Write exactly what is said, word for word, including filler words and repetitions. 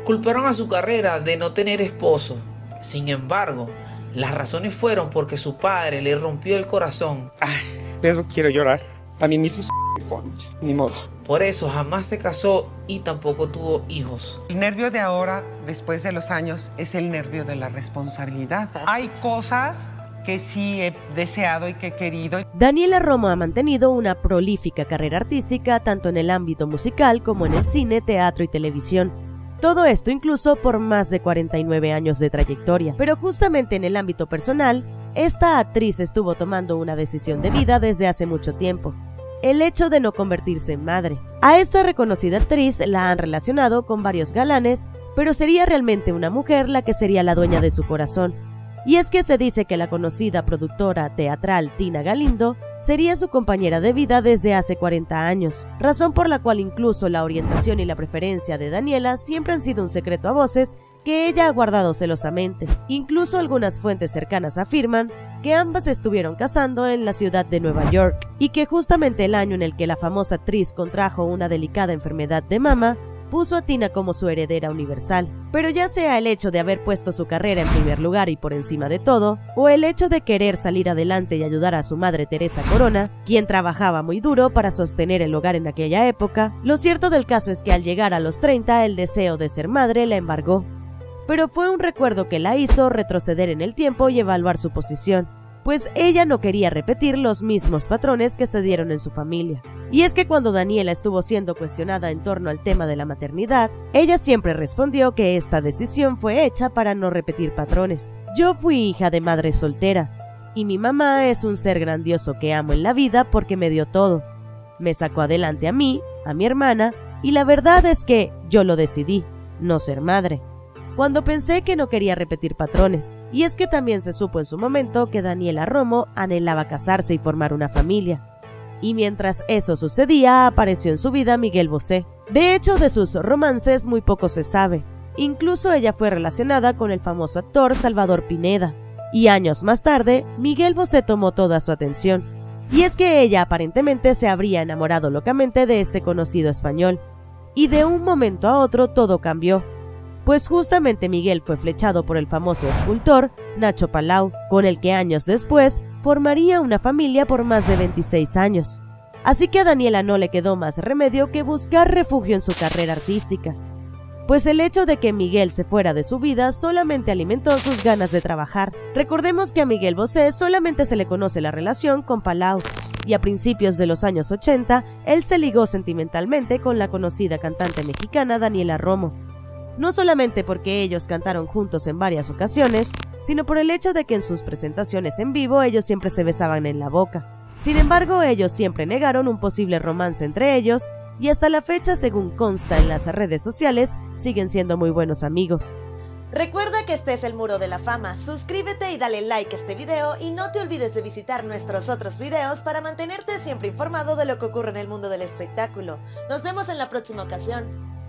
culparon a su carrera de no tener esposo. Sin embargo, las razones fueron porque su padre le rompió el corazón. Ay, eso quiero llorar. También me hizo s*** concha, ni modo. Por eso jamás se casó y tampoco tuvo hijos. El nervio de ahora, después de los años, es el nervio de la responsabilidad. Hay cosas que sí he deseado y que he querido. Daniela Romo ha mantenido una prolífica carrera artística tanto en el ámbito musical como en el cine, teatro y televisión. Todo esto incluso por más de cuarenta y nueve años de trayectoria. Pero justamente en el ámbito personal, esta actriz estuvo tomando una decisión de vida desde hace mucho tiempo: el hecho de no convertirse en madre. A esta reconocida actriz la han relacionado con varios galanes, pero sería realmente una mujer la que sería la dueña de su corazón. Y es que se dice que la conocida productora teatral Tina Galindo sería su compañera de vida desde hace cuarenta años, razón por la cual incluso la orientación y la preferencia de Daniela siempre han sido un secreto a voces que ella ha guardado celosamente. Incluso algunas fuentes cercanas afirman que ambas estuvieron casando en la ciudad de Nueva York y que justamente el año en el que la famosa actriz contrajo una delicada enfermedad de mama puso a Tina como su heredera universal. Pero ya sea el hecho de haber puesto su carrera en primer lugar y por encima de todo, o el hecho de querer salir adelante y ayudar a su madre Teresa Corona, quien trabajaba muy duro para sostener el hogar en aquella época, lo cierto del caso es que al llegar a los treinta el deseo de ser madre la embargó. Pero fue un recuerdo que la hizo retroceder en el tiempo y evaluar su posición, pues ella no quería repetir los mismos patrones que se dieron en su familia. Y es que cuando Daniela estuvo siendo cuestionada en torno al tema de la maternidad, ella siempre respondió que esta decisión fue hecha para no repetir patrones. Yo fui hija de madre soltera, y mi mamá es un ser grandioso que amo en la vida porque me dio todo. Me sacó adelante a mí, a mi hermana, y la verdad es que yo lo decidí, no ser madre, cuando pensé que no quería repetir patrones. Y es que también se supo en su momento que Daniela Romo anhelaba casarse y formar una familia. Y mientras eso sucedía, apareció en su vida Miguel Bosé. De hecho, de sus romances muy poco se sabe. Incluso ella fue relacionada con el famoso actor Salvador Pineda. Y años más tarde, Miguel Bosé tomó toda su atención. Y es que ella aparentemente se habría enamorado locamente de este conocido español. Y de un momento a otro todo cambió, pues justamente Miguel fue flechado por el famoso escultor Nacho Palau, con el que años después formaría una familia por más de veintiséis años. Así que a Daniela no le quedó más remedio que buscar refugio en su carrera artística, pues el hecho de que Miguel se fuera de su vida solamente alimentó sus ganas de trabajar. Recordemos que a Miguel Bosé solamente se le conoce la relación con Palau, y a principios de los años ochenta él se ligó sentimentalmente con la conocida cantante mexicana Daniela Romo. No solamente porque ellos cantaron juntos en varias ocasiones, sino por el hecho de que en sus presentaciones en vivo ellos siempre se besaban en la boca. Sin embargo, ellos siempre negaron un posible romance entre ellos, y hasta la fecha, según consta en las redes sociales, siguen siendo muy buenos amigos. Recuerda que este es el Muro de la Fama, suscríbete y dale like a este video y no te olvides de visitar nuestros otros videos para mantenerte siempre informado de lo que ocurre en el mundo del espectáculo. Nos vemos en la próxima ocasión.